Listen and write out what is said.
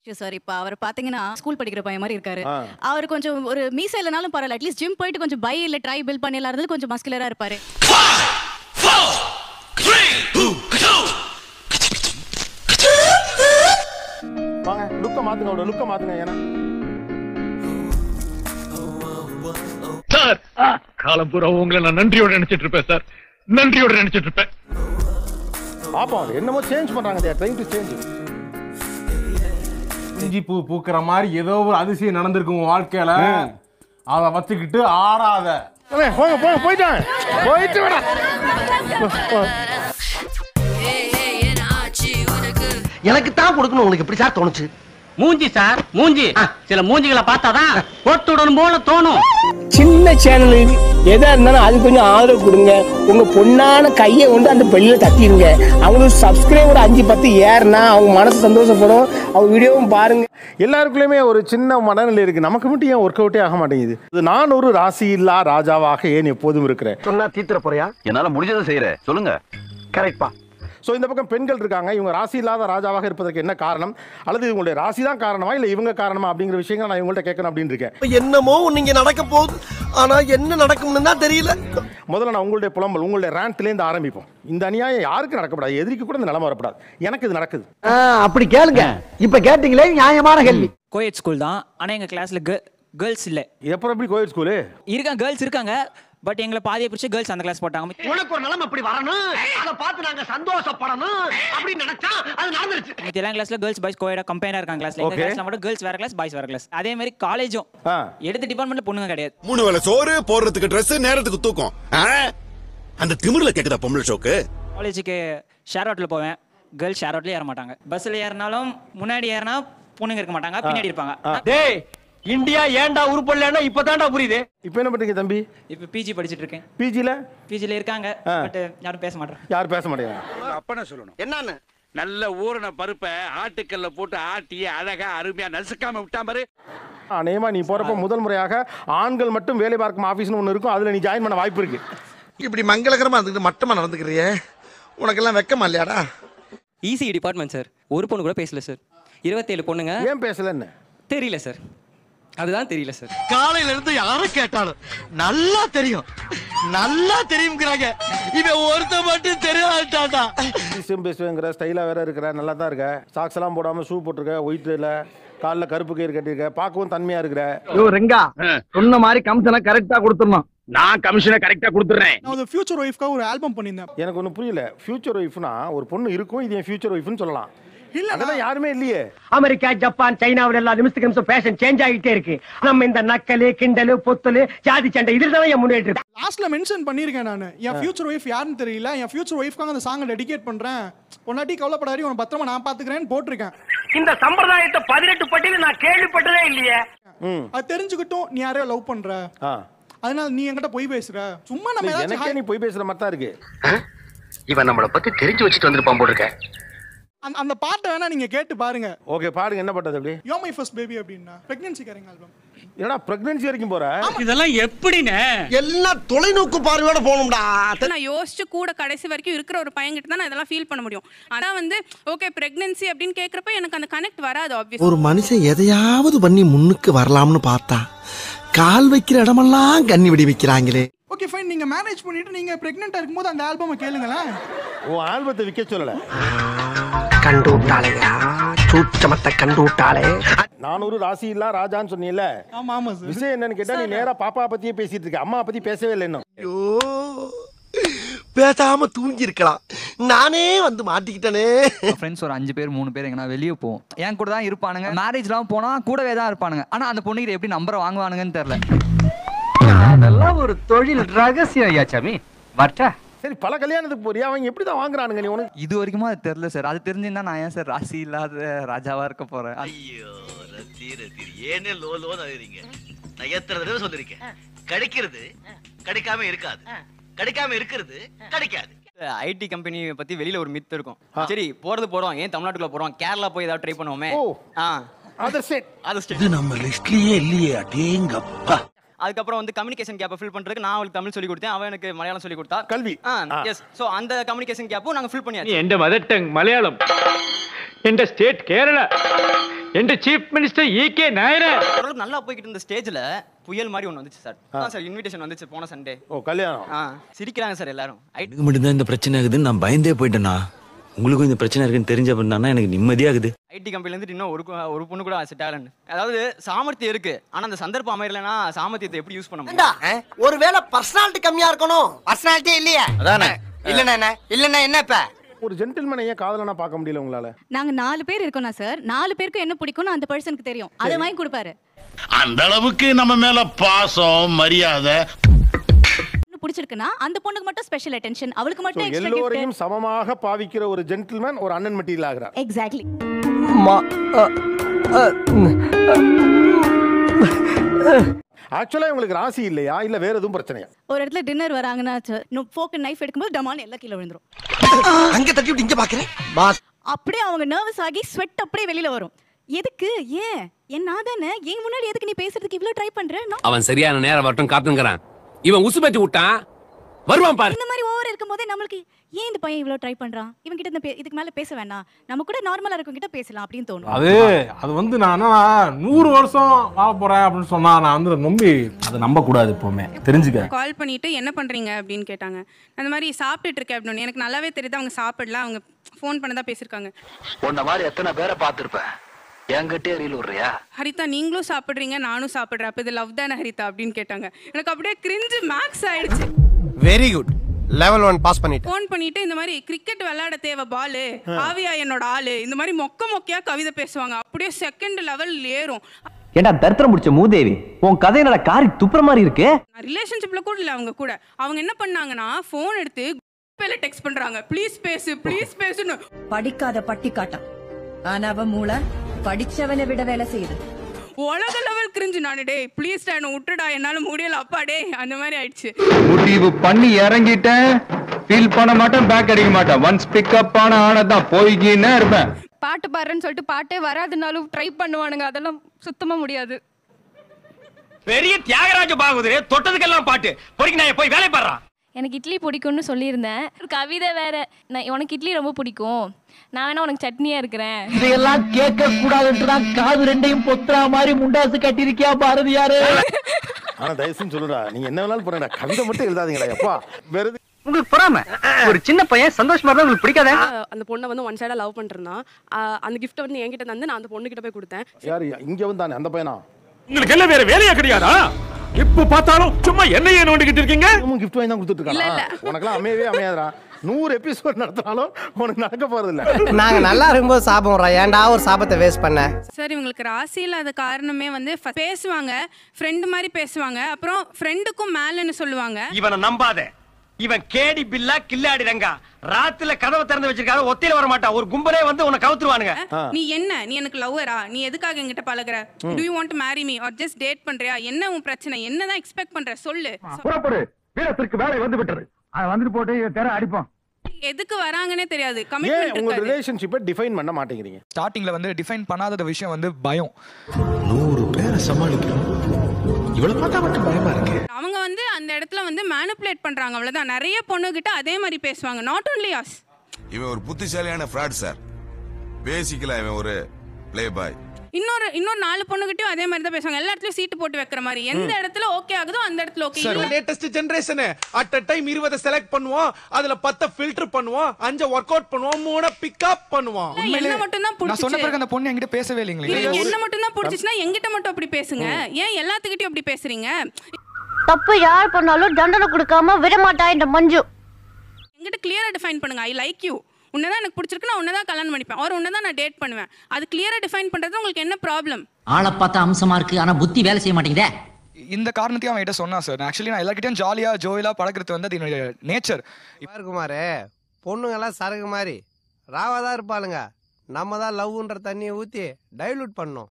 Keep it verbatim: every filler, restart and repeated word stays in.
Sir இப்ப அவர் பாத்தீங்கன்னா school படிக்கிற பையன் மாதிரி இருக்காரு. அவர் கொஞ்சம் ஒரு மீசை இல்லனாலும் பரவாயில்ல, அட்லீஸ்ட் ஜிம் போயிட்டு கொஞ்சம் பை இல்ல ட்ரை பில்ட் பண்ணி எல்லாரும் கொஞ்சம் மஸ்குலரா இருப்பாரு. வாங்க லுக்க மாத்துங்க, அவரோட லுக்க மாத்துங்க. ஏன்னா சார் காலம் பூரா உங்களை நான் நன்றியோட நினைச்சிட்டு இருப்பேன் சார், நன்றியோட நினைச்சிட்டு இருப்பேன். பாப்போம் என்னமோ சேஞ்ச் பண்றாங்க, they are trying to change. இஞ்சி பூ பூக்கிற மாதிரி ஏதோ ஒரு அதிசயம் நடந்திருக்கு உங்க வாழ்க்கையில, அதை வச்சுக்கிட்டு ஆடாத. போங்க போங்க போயிட்டான் போயிட்டு விட. எனக்கு தான் கொடுக்கணும், உங்களுக்கு எப்படி சார் தோணுச்சு? மூஞ்சி சார் மூஞ்சி, சில மூஞ்சிகளை பார்த்தாதான் போட்டு விடணும் போல தோணும். சின்ன சேனலுக்கு எதா இருந்தாலும் அது கொஞ்சம் ஆதரவு கொடுங்க. உங்க பொண்ணான கையை கொண்டு அந்த பெல்ல தட்டிடுங்க. அவங்களுக்கு சப்ஸ்கிரைபர் அஞ்சு பத்து ஏறுனா அவங்க மனசு சந்தோஷப்படும். அவங்க வீடியோவும் பாருங்க. எல்லாருக்குள்ளயுமே ஒரு சின்ன மனநிலை இருக்கு, நமக்கு மட்டும் ஏன் ஒர்க் அவுட்டே ஆக மாட்டேங்குது? நான் ஒரு ராசி இல்லா ராஜாவாக ஏன் எப்போதும் இருக்கிறேன். சொன்னா தீத்துற போறியா? என்னால முடிஞ்சதை செய்யறேன், சொல்லுங்க. கரெக்ட்பா. ஸோ இந்த பக்கம் பெண்கள் இருக்காங்க, இவங்க ராசி இல்லாத ராஜாவாக இருப்பதற்கு என்ன காரணம், அல்லது இவங்களுடைய ராசி தான் காரணமா இல்லை இவங்க காரணமா அப்படிங்கிற விஷயங்கள் நான் இவங்கள்ட்ட கேட்கணும் அப்படின்னு இருக்கேன். என்னமோ நீங்க நடக்க போகுது, ஆனா என்ன நடக்கும்னு தான் தெரியல. முதல்ல நான் உங்களுடைய புலம்பல், உங்களுடைய ரேண்ட்லேருந்து ஆரம்பிப்போம். இந்த அநியாயம் யாருக்கு நடக்கப்படாது, எதிரிக்கு கூட இந்த நிலைமை வரப்படாது, எனக்கு இது நடக்குது. அப்படி கேளுங்க. இப்ப கேட்டீங்களே நியாயமான கேள்வி. கோயட் ஸ்கூல் தான், ஆனா எங்க கிளாஸ்ல கேர்ள்ஸ் இல்ல. எப்போ எப்படி கோயட் ஸ்கூலு இருக்காங்க, கேர்ள்ஸ் இருக்காங்க, பட் எங்களை பாதியை பிடிச்சி கேர்ள்ஸ் அந்த கிளாஸ் போட்டாங்க. உனக்கு ஒரு நிலைமை அப்படி வரணும், அதை பார்த்து நாங்க சந்தோஷப்படணும் அப்படின்னு நினைச்சா அது நடந்துருச்சு. மத்த எல்லா கிளாஸ்ல கேர்ள்ஸ் பாய்ஸ் கோயடா கம்பைனா இருக்காங்க கிளாஸ்ல. எங்க கிளாஸ்ல மட்டும் கேர்ள்ஸ் வேற கிளாஸ் பாய்ஸ் வேற கிளாஸ். அதே மாதிரி காலேஜும் எடுத்த டிபார்ட்மெண்ட்ல பொண்ணுங்க கிடையாது. மூணு வேளை சோறு போடுறதுக்கு ட்ரெஸ், நேரத்துக்கு தூக்கம். அந்த திமிர்ல கேக்குதா பொம்பளை ஷோக்கு? காலேஜுக்கு ஷேர் ஆட்டோல போவேன், கேர்ள்ஸ் ஷேர் ஆட்டோல ஏற மாட்டாங்க. பஸ்ல ஏறினாலும் முன்னாடி ஏறினா பொண்ணுங்க இருக்க மாட்டாங்க, பின்னாடி இருப்பாங்க. டேய் இந்தியா ஏன்டா உருப்படலன்னா இப்பதான்டா புரியுது. இப்போ என்ன பண்றீங்க தம்பி? இப்ப பிஜி படிச்சிட்டு இருக்கேன். பிஜில பிஜில இருக்காங்க, பட் யாரும் பேச மாட்டாங்க. யாரும் பேச மாட்டேங்கிறாங்க. அப்பன சொல்லணும் என்னன்னு நல்ல ஊறின பருப்பை ஆட்டுக்கல்ல போட்டு ஆட்டி அழகா அருமையா நசுக்காம விட்டா பாரு. அநேகமா நீ போறப்ப முதல் முறையாக ஆண்கள் மட்டும் வேலை பார்க்கும் ஆபீஸ்னு ஒன்று இருக்கும், அதுல நீ ஜாயின் பண்ண வாய்ப்பு இருக்கு. இப்படி மங்களகரமா இருந்துட்டு மட்டமா நடந்துக்கிறியே, உனக்கெல்லாம் வெக்கமா இல்லையாடா? ஈஸி டிபார்ட்மெண்ட் சார், ஒரு பொண்ணு கூட பேசல சார். இருபத்தேழு பொண்ணுங்க. ஏன் பேசலன்னு தெரியல சார், அதுதான் தெரியல சார். காலையில இருந்து யாரும் கேட்டாலும் நல்லா தெரியும் நல்லா தெரியுங்கிறாங்க, இவன் ஒருத்த மட்டும் தெரியாட்டாடா. சிம் பேசுவேங்கிற ஸ்டைலா வேற இருக்கிற, நல்லா தான் இருக்க, சாக்ஸ் எல்லாம் போடாம ஷூ போட்டிருக்க, ஒயிட்ல காலில் கருப்பு கயிறு கட்டிருக்க, பார்க்கவும் தன்மையா இருக்கிற. யோ ரெங்கா, சொன்ன மாதிரி கமிஷனை கரெக்டா கொடுத்துடணும். நான் கமிஷனை கரெக்டா கொடுத்துறேன். நான் ஃபியூச்சர் ஒய்ஃப்காக ஒரு ஆல்பம் பண்ணியிருந்தேன். எனக்கு ஒன்றும் புரியல, ஃபியூச்சர் ஒய்ஃப்னா ஒரு பொண்ணு இருக்கும், இது என் ஃபியூச்சர் ஒய்ஃப்னு சொல்லலாம். அதெல்லாம் யாருமே இல்லையே. அமெரிக்கா, ஜப்பான், சைனாவில் எல்லா நிமிஷத்துக்கு நிமிஷம் ஃபேஷன் சேஞ்ச் ஆகிட்டே இருக்கு. நம்ம இந்த நக்கலு கிண்டலு பொத்தலு ஜாதி சண்டை இதில் தான் என் முன்னேற்றம். லாஸ்ட்ல மென்ஷன் பண்ணியிருக்கேன் நான், என் ஃபியூச்சர் ஒய்ஃப் யாருன்னு தெரியல, என் ஃபியூச்சர் ஒய்ஃப்காக அந்த சாங்கை டெடிகேட் பண்றேன், பொன்னாட்டி கவலைப்படாரி உன பத்திரமா நான் பாத்துக்கிறேன்னு போட்டிருக்கேன். இந்த சம்பிரதாயத்தை பதினெட்டு பட்டியல நான் கேள்விப்பட்டதே இல்லையே. அது தெரிஞ்சுக்கிட்டும் நீ யாரையோ லவ் பண்ற, அதனால நீ என்கிட்ட போய் பேசுற. சும்மா நம்ம எனக்கே நீ போய் பேசுற மாதிரி தான் இருக்கு. இவன் நம்மளை பத்தி தெரிஞ்சு வச்சுட்டு வந்துருப்பான் போட்டிருக்க. அந்த பாட்டை வேணா நீங்க கேட்டு பாருங்க. ஓகே பாடுங்க, என்ன பாட்டது? அப்படி யோ மை ஃபர்ஸ்ட் பேபி அப்படின்னா பிரெக்னன்சி கேரிங் ஆல்பம். என்னடா பிரெக்னன்சி வரைக்கும் போற? இதெல்லாம் எப்படினே எல்லாம் தொலைநோக்கு பார்வையோட போகணும்டா. நான் யோசிச்சு கூட கடைசி வரைக்கும் இருக்கிற ஒரு பையன்கிட்ட தான் நான் இதெல்லாம் ஃபீல் பண்ண முடியும். அதான் வந்து ஓகே பிரெக்னன்சி அப்படின்னு கேட்கறப்ப எனக்கு அந்த கனெக்ட் வராது. ஆப்வியஸ் ஒரு மனுஷன் எதையாவது பண்ணி முன்னுக்கு வரலாம்னு பார்த்தா கால் வைக்கிற இடமெல்லாம் கண்ணி விடி வைக்கிறாங்களே. ஓகே ஃபைன், நீங்க மேரேஜ் பண்ணிட்டு நீங்க பிரெக்னன்ட்டா இருக்கும்போது அந்த ஆல்பமை கேளுங்களேன். ஓ ஆல்பத்தை விற்க சொல்லல, கண்டு விட்டாளையா சூச்சமத்தை கண்டு விட்டாளே. நான் ஒரு ராசி இல்ல ராஜான்னு சொன்னீங்கல்ல. ஆமா ஆமா சார். விஷயம் என்னன்னு கேட்டா நீ நேரா பாப்பா பத்தியே பேசிட்டு இருக்க, அம்மா பத்தி பேசவே இல்லை இன்னும். ஐயோ பேசாம தூங்கி இருக்கலாம், நானே வந்து மாட்டிக்கிட்டனே. ஃப்ரெண்ட்ஸ் ஒரு அஞ்சு பேர் மூணு பேர் எங்கன்னா வெளியே போவோம், என் கூட தான் இருப்பானுங்க. மேரேஜ்லாம் போனா கூடவே தான் இருப்பானுங்க, ஆனா அந்த பொண்ணுகிட்ட எப்படி நம்பரை வாங்குவானுங்கன்னு தெரியல. அதெல்லாம் ஒரு தொழில் ரகசியம் ஐயா சாமி. வட்டா சரி, பல கல்யாணத்துக்கு போறியா, அவங்க எப்படி தான் வாங்குறானுங்க? நீ உனக்கு இது வரைக்கும் அது தெரியல சார். அது தெரிஞ்சிருந்தா நான் ஏன் சார் ராசி இல்லாத ராஜாவா இருக்க போறேன்? ஐயோ ரத்தி ரத்தி ஏனே லோ லோ நகறீங்க. நான் எத்தனை தடவை சொல்லிருக்கேன், கிடைக்கிறது கிடைக்காம இருக்காது, கிடைக்காம இருக்கிறது கிடைக்காது. ஐடி கம்பெனி பத்தி வெளியில ஒரு மித் இருக்கும். சரி போறது போறோம், ஏன் தமிழ்நாட்டுக்குள்ள போறோம், கேரளா போய் ஏதாவது ட்ரை பண்ணுவோமே. அதர் ஸ்டேட் அதர் ஸ்டேட் நம்ம லிஸ்ட்லயே இல்லையே. அடேங்கப்பா. அதுக்கப்புறம் வந்து கம்யூனிகேஷன் கேப்பை ஃபில் பண்றதுக்கு நான் அவளுக்கு தமிழ் சொல்லி கொடுத்தேன், அவன் எனக்கு மலையாளம் சொல்லி கொடுத்தா. கல்வி. எஸ், சோ அந்த கம்யூனிகேஷன் கேப்பும் நாங்க ஃபில் பண்ணியாச்சு. எந்த மதர் டங் மலையாளம், எந்த ஸ்டேட் கேரளா, என்ற சீஃப் மினிஸ்டர் ஈகே நாயர் நல்லா போய்கிட்டு இருந்த ஸ்டேஜ்ல புயல் மாதிரி ஒன்று வந்துச்சு சார் அதான் சார் இன்விடேஷன் வந்துச்சு போன சண்டே. ஓ கல்யாணம். ஆ சிரிக்கிறாங்க சார் எல்லாரும். எனக்கு மட்டும்தான் இந்த பிரச்சனை ஆகுதுன்னு நான் பயந்தே போயிட்டேனா. உங்களுக்கும் இந்த பிரச்சனை இருக்குன்னு தெரிஞ்ச அப்படின்னா எனக்கு நிம்மதியாகுது. ஐடி கம்பெனில இருந்து இன்னும் ஒரு ஒரு பொண்ணு கூட செட் ஆகலன்னு. அதாவது சாமர்த்தியம் இருக்கு ஆனா அந்த சந்தர்ப்பம் அமையலனா சாமர்த்தியத்தை எப்படி யூஸ் பண்ண முடியும்? ஒருவேளை பர்சனாலிட்டி கம்மியா இருக்கணும். பர்சனாலிட்டி இல்லையா? அதானே. இல்லன்னா என்ன? இல்லன்னா என்ன இப்ப? ஒரு ஜென்டில்மேனை ஏன் காதலனா பார்க்க முடியல உங்களால? நாங்க நாலு பேர் இருக்கோம்னா சார், நாலு பேருக்கு என்ன பிடிக்கும்னு அந்த பர்சனுக்கு தெரியும். அதை வாங்கி கொடுப்பாரு. அந்த அளவுக்கு நம்ம மேல பாசம் மரியாதை பிடிச்சிருக்குன்னா அந்த பொண்ணுக்கு மட்டும் ஸ்பெஷல் அட்டென்ஷன், அவளுக்கு மட்டும் எக்ஸ்ட்ரா கிஃப்ட். எல்லோரையும் சமமாக பாவிக்கிற ஒரு ஜென்டில்மேன் ஒரு அண்ணன் மெட்டீரியல் ஆகிறார். எக்ஸாக்ட்லி. ஆக்சுவலா உங்களுக்கு ராசி இல்லையா இல்ல வேற எதுவும் பிரச்சனையா? ஒரு இடத்துல டின்னர் வராங்கன்னா ஃபோக் அண்ட் நைஃப் எடுக்கும்போது டமான் எல்லாம் கீழ விழுந்துரும். அங்க தட்டி விட்டு இங்க பாக்குறேன் பாஸ். அப்படியே அவங்க நர்வஸ் ஆகி ஸ்வெட் அப்படியே வெளியில வரும். எதுக்கு? ஏன் என்ன தானே ஏன் முன்னாடி எதுக்கு நீ பேசுறதுக்கு இவ்ளோ ட்ரை பண்ற? அவன் சரியான நேரம் வரட்டும் காத்துங்கறான். இவன் உசு பேத்தி விட்டான் வருவான் பாரு. இந்த மாதிரி ஓவர் இருக்கும்போதே நமக்கு ஏன் இந்த பையன் இவ்ளோ ட்ரை பண்றான், இவன் கிட்ட இந்த இதுக்கு மேல பேச வேண்டாம், நம்ம கூட நார்மலா இருக்கவங்க கிட்ட பேசலாம் அப்படின்னு தோணும். அது அது வந்து நான் நூறு வருஷம் வாழ போறேன் அப்படின்னு சொன்னா நான் வந்து நம்பி அதை நம்ப கூடாது. எப்பவுமே தெரிஞ்சுக்க. கால் பண்ணிட்டு என்ன பண்றீங்க அப்படின்னு கேட்டாங்க. அந்த மாதிரி சாப்பிட்டுட்டு இருக்கேன் அப்படின்னு. எனக்கு நல்லாவே தெரியுது அவங்க சாப்பிடல, அவங்க ஃபோன் பண்ணதா பேசிருக்காங்க. உன்ன மாதிரி எத்தனை பேரை பார்த்திருப்பேன், என்கிட்டே ரீல் விடுறியா? ஹரிதா நீங்களும் சாப்பிடுறீங்க நானும் சாப்பிடுறேன், அப்ப இது லவ் தானே ஹரிதா அப்படின்னு கேட்டாங்க. எனக்கு அப்படியே கிரிஞ்சு மேக்ஸ் ஆயிடுச்சு. Very good. Level one pass பண்ணிட்டு ஃபோன் பண்ணிட்டு இந்த மாதிரி கிரிக்கெட் விளையாட தேவை பாலு, ஆவியா என்னோட ஆளு, இந்த மாதிரி மொக்க மொக்கையா கவிதை பேசுவாங்க. அப்படியே செகண்ட் லெவல் ஏறும். ஏண்டா தர்த்தரம் முடிச்ச மூதேவி, உன் கதை என்னடா காரி துப்புற மாதிரி இருக்கு. ரிலேஷன்ஷிப்ல கூட இல்ல அவங்க கூட. அவங்க என்ன பண்ணாங்கன்னா ஃபோன் எடுத்து பேல டெக்ஸ்ட் பண்றாங்க, ப்ளீஸ் பேசு ப்ளீஸ் பேசுன்னு. படிக்காத பட்டி காட்டம் ஆனா அவ மூளை படிச்சவனை விட வேலை செய்யுது. உலக லெவல் கிரிஞ்சு. நானு டே ப்ளீஸ் டா என்ன விட்டுடா என்னால முடியல அப்பா டே அந்த மாதிரி ஆயிடுச்சு. முடிவு பண்ணி இறங்கிட்டேன், ஃபீல் பண்ண மாட்டேன், பேக் அடிக்க மாட்டேன். ஒன்ஸ் பிக்கப் ஆன ஆனதான் போய்கினே இருப்பேன். பாட்டு பாடுறேன்னு சொல்லிட்டு பாட்டே வராதுனாலும் ட்ரை பண்ணுவானுங்க, அதெல்லாம் சுத்தமா முடியாது. பெரிய தியாகராஜ பாகுதரே தொட்டதுக்கெல்லாம் பாட்டு பொறிக்கு நான் போய் வேலை பாடுறான். எனக்கு இட்லி பிடிக்கும்னு சொல்லியிருந்தேன். கவிதை வேற, நான் உனக்கு இட்லி ரொம்ப பிடிக்கும், நான் வேணா உனக்கு சட்னியா இருக்கிறேன். இதையெல்லாம் கேட்க கூடாதுன்னுதான் காது ரெண்டையும் பொத்துறா மாதிரி முண்டாசு கட்டிருக்கியா பாரதியாரு. ஆனா தயவுசெய்து சொல்லுடா, நீங்க என்ன வேணாலும் பண்ணுடா, கவிதை மட்டும் எழுதாதீங்களா எப்பா. வேற உங்களுக்கு பொறாம. ஒரு சின்ன பையன் சந்தோஷமா இருந்தா உங்களுக்கு பிடிக்காதே? அந்த பொண்ணை வந்து ஒன் சைடா லவ் பண்ணிருந்தான். அந்த கிஃப்ட் வந்து என்கிட்ட தந்து நான் அந்த பொண்ணு கிட்ட போய் கொடுத்தேன். யாரு இங்க வந்தானே அந்த பையனா? உங்களுக்கு எல்லாம் வேற வேலையா கிடையாதா? இப்ப பார்த்தாலும் சும்மா என்னையே நோண்டிக்கிட்டு இருக்கீங்க. கிஃப்ட் வாங்கி தான் கொடுத்துட்டு இருக்காங்க. உனக்கெல்லாம் அமையவே அமையாதா? நூறு எபிசோட் நடத்தினாலும் உனக்கு நடக்க போறது இல்ல. நாங்க நல்லா இருக்கும்போது சாப்பிடுறோம், ஏன்டா ஒரு சாபத்தை வேஸ்ட் பண்ண? சார் இவங்களுக்கு ராசி இல்லாத காரணமே வந்து பேசுவாங்க, ஃப்ரெண்ட் மாதிரி பேசுவாங்க, அப்புறம் ஃப்ரெண்டுக்கும் மேலன்னு சொல்லுவாங்க. இவனை நம்பாத, இவன் கேடி பில்லா கில்லாடி ரங்கா. ராத்துல கதவை திறந்து வச்சிருக்காரு, ஒத்தையில வர மாட்டான். ஒரு கும்பலே வந்து உன்னை கவுத்துருவானுங்க. நீ என்ன, நீ எனக்கு லவ்வரா, நீ எதுக்காக என்கிட்ட பழகுற, do you want to marry me or just date பண்றியா, என்ன உன் பிரச்சனை, என்னதான் எக்ஸ்பெக்ட் பண்ற சொல்லு. புறப்படு, வீரத்திற்கு வேலை வந்து விட்டது. அது வந்துட்டு போட்டு தெர அடிப்போம். எதுக்கு வராங்கன்னே தெரியாது. ஏன் கமிட்மென்ட் உங்க இருக்காது. ரிலேஷன்ஷிப்பை டிஃபைன் பண்ண மாட்டேங்கிறீங்க? ஸ்டார்டிங்ல வந்து டிஃபைன் பண்ணாத விஷயம் வந்து பயம். நூறு பேரை சமாளிக்கிறோம், இவ்வளவு பார்த்தா மட்டும் பயமா இருக்கு. அவங்க வந்து அந்த இடத்துல வந்து மேனிபுலேட் பண்றாங்க, அவ்வளவுதான். நிறைய பொண்ணுகிட்ட அதே மாதிரி பேசுவாங்க. Not only us. இவன் ஒரு புத்திசாலியான ஃப்ராட் சார். பேசிக்கலா இவன் ஒரு ப்ளே பாய். இன்னொரு இன்னொரு நாலு பொண்ணுகிட்டயும் அதே மாதிரி தான் பேசுவாங்க. எல்லா இடத்துலயும் சீட்டு போட்டு வைக்கிற மாதிரி. எந்த இடத்துல ஓகே ஆகுதோ அந்த இடத்துல okay. Sir latest generation at a time இருபது செலக்ட் பண்ணுவோம், அதுல பத்து ஃபில்டர் பண்ணுவோம், அஞ்சு வொர்க் அவுட் பண்ணுவோம், மூணு பிக் அப் பண்ணுவோம். என்ன மட்டும் தான் நான் சொன்ன பிறகு அந்த பொண்ணு என்கிட்ட பேசவே இல்லைங்களே. என்ன மட்டும் தான் பிடிச்சிச்சுனா என்கிட்ட மட்டும் அப்படி பேசுங்க. ஏன் எல்லாத்துக்கிட்டயும் அப்படி பேசுறீங்க? தப்பு யார் பண்ணாலும் தண்டனை கொடுக்காம விட மாட்டா இந்த மஞ்சு. என்கிட்ட கிளியரா டிஃபைன் பண்ணுங்க. ஐ லைக் யூ, உன்னதான் எனக்கு பிடிச்சிருக்கு, நான் உன்னதான் கல்யாணம் பண்ணிப்பேன், ஆர் உன்னதான் நான் டேட் பண்ணுவேன். அது கிளியரா டிஃபைன் பண்றது உங்களுக்கு என்ன ப்ராப்ளம்? ஆளை பார்த்தா அம்சமா இருக்கு, ஆனா புத்தி வேலை செய்ய மாட்டேங்குதே. இந்த காரணத்தையும் அவன் கிட்ட சொன்னா சார். ஆக்சுவலி நான் எல்லார்கிட்டயும் ஜாலியா ஜோயிலா பழகிறது வந்து அது என்னோட நேச்சர். குமாரே, பொண்ணுங்க எல்லாம் சரகு மாதிரி ராவாதான் இருப்பாளுங்க. நம்ம தான் லவ்ன்ற தண்ணியை ஊத்தி டைலூட் பண்ணோம்.